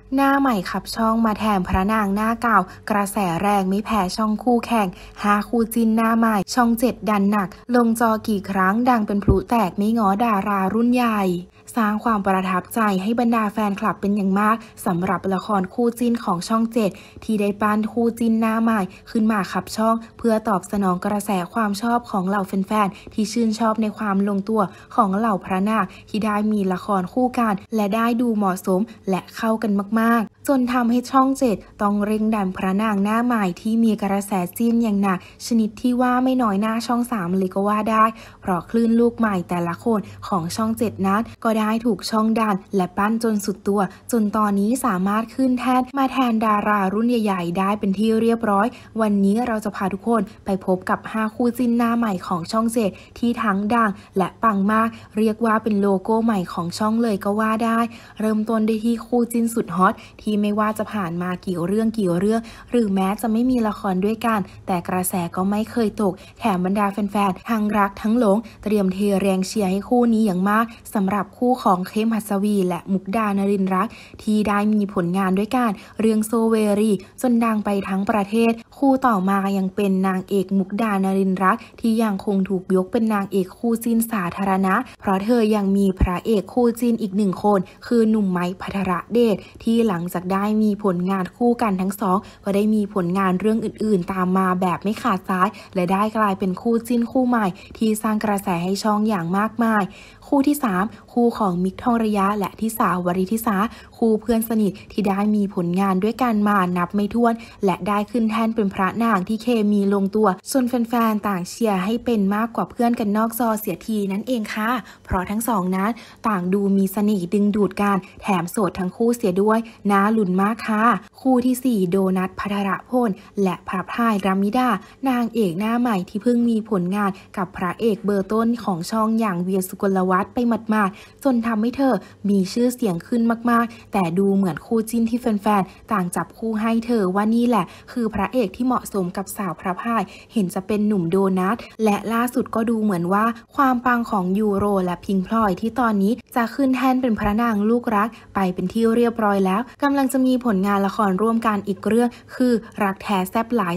หน้าใหม่ขับช่องมาแทนพระนางหน้าเก่ากระแสแรงไม่แพ้ช่องคู่แข่ง5คู่จิ้นหน้าใหม่ช่อง7ดันหนักลงจอกี่ครั้งดังเป็นพลุแตกไม่ง้อดารารุ่นใหญ่สร้างความประทับใจให้บรรดาแฟนคลับเป็นอย่างมากสำหรับละครคู่จิ้นของช่อง7ที่ได้ปั้นคู่จิ้นหน้าใหม่ขึ้นมาขับช่องเพื่อตอบสนองกระแสความชอบของเหล่าแฟนๆที่ชื่นชอบในความลงตัวของเหล่าพระนางที่ได้มีละครคู่กันและได้ดูเหมาะสมและเข้ากันมากๆจนทำให้ช่อง7ต้องเร่งดันพระนางหน้าใหม่ที่มีกระแสจิ้นอย่างหนักชนิดที่ว่าไม่น้อยหน้าช่อง3เลยก็ว่าได้เพราะคลื่นลูกใหม่แต่ละคนของช่อง7นั้นก็ได้ถูกช่องดันและปั้นจนสุดตัวจนตอนนี้สามารถขึ้นแท่นมาแทนดารารุ่นใหญ่ๆได้เป็นที่เรียบร้อยวันนี้เราจะพาทุกคนไปพบกับ5คู่จิ้นหน้าใหม่ของช่อง7ที่ทั้งดังและปังมากเรียกว่าเป็นโลโก้ใหม่ของช่องเลยก็ว่าได้เริ่มต้นได้ที่คู่จิ้นสุดฮอตที่ไม่ว่าจะผ่านมากี่เรื่องหรือแม้จะไม่มีละครด้วยกันแต่กระแสก็ไม่เคยตกแถมบรรดาแฟนๆทั้งรักทั้งหลงเตรียมเทแรงเชียร์ให้คู่นี้อย่างมากสำหรับคู่ของเข้มหัสวีและมุกดานรินทร์รักที่ได้มีผลงานด้วยกันเรื่องโซเวรีจนดังไปทั้งประเทศคู่ต่อมายังเป็นนางเอกมุกดานรินทร์รักที่ยังคงถูกยกเป็นนางเอกคู่จิ้นสาธารณะเพราะเธอยังมีพระเอกคู่จิ้นอีกหนึ่งคนคือหนุ่มไม้ภัทรเดชที่หลังจากได้มีผลงานคู่กันทั้งสองก็ได้มีผลงานเรื่องอื่นๆตามมาแบบไม่ขาดสายและได้กลายเป็นคู่จิ้นคู่ใหม่ที่สร้างกระแสให้ช่องอย่างมากมายคู่ที่3คู่ของมิกทองระยะและทิสาวริธิสาคู่เพื่อนสนิทที่ได้มีผลงานด้วยกันมานับไม่ถ้วนและได้ขึ้นแท่นเป็นพระนางที่เคมีลงตัวส่วนแฟนๆต่างเชียร์ให้เป็นมากกว่าเพื่อนกันนอกจอเสียทีนั่นเองค่ะเพราะทั้งสองนั้นต่างดูมีเสน่ห์ดึงดูดกันแถมโสดทั้งคู่เสียด้วยน่าลุ้นมากค่ะคู่ที่4โดนัทภัทรพลและพระพายรามิดานางเอกหน้าใหม่ที่เพิ่งมีผลงานกับพระเอกเบอร์ต้นของช่องอย่างเวียสุกลวัฒน์ไปหมาดๆจนทำให้เธอมีชื่อเสียงขึ้นมากๆแต่ดูเหมือนคู่จิ้นที่แฟนๆต่างจับคู่ให้เธอว่านี่แหละคือพระเอกที่เหมาะสมกับสาวพระพายเห็นจะเป็นหนุ่มโดนัทและล่าสุดก็ดูเหมือนว่าความปังของยูโรและพิงพลอยที่ตอนนี้จะขึ้นแท่นเป็นพระนางลูกรักไปเป็นที่เรียบร้อยแล้วกำลังจะมีผลงานละครร่วมกันอีกเรื่องคือรักแท้แซ่บหลาย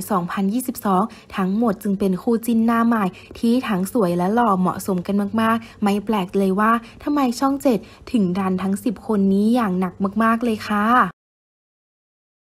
2022ทั้งหมดจึงเป็นคู่จิ้นหน้าใหม่ที่ทั้งสวยและหล่อเหมาะสมกันมากๆไม่แปลกเลยว่าทำไมช่อง7ถึงดันทั้ง10คนนี้อย่างหนักมากๆเลยค่ะ